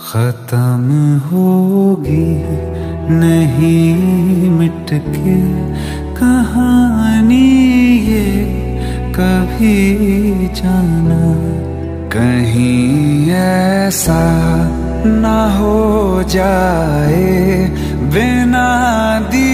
खत्म होगी नहीं मिट के कहानी ये कभी जाना, कहीं ऐसा ना हो जाए बिना दी